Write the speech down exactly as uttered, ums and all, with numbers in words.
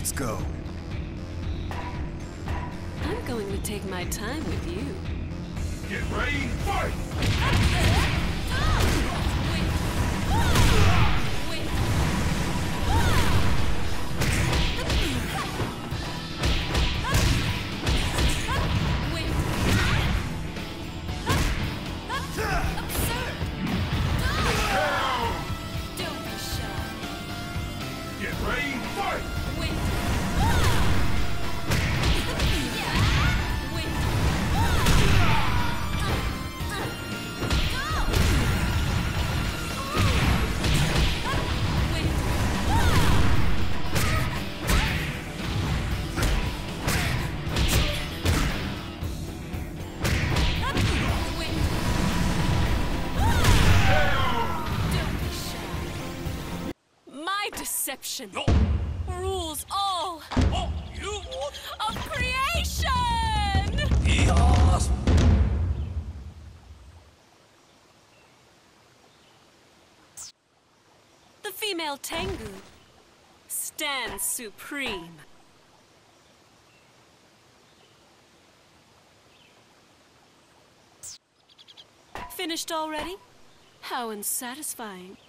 Let's go. I'm going to take my time with you. Get ready, fight! Deception rules all of creation! Yes. The female Tengu stands supreme. Finished already? How unsatisfying.